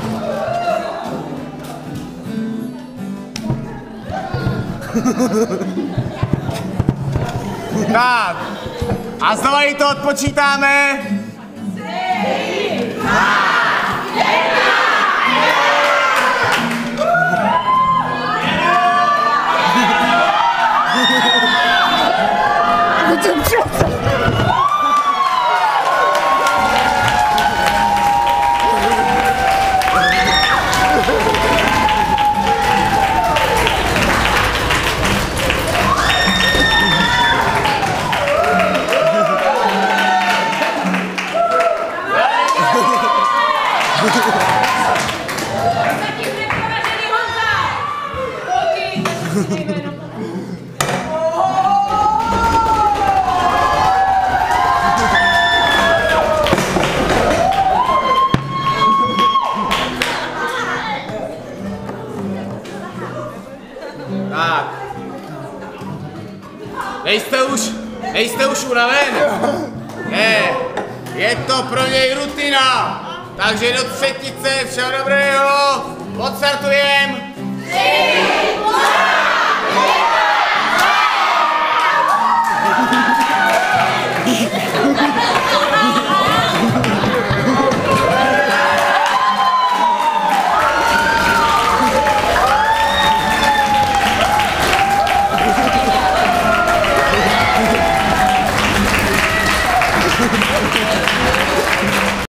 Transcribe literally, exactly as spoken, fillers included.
Tak. A znova jí to odpočítáme. Tři, dva, jedna. Tak. Nejste už, nejste už unaven? Ne, je to pro něj rutina. Takže do třetice, všeho dobrého, odstartujem. Tři, dva, jedna.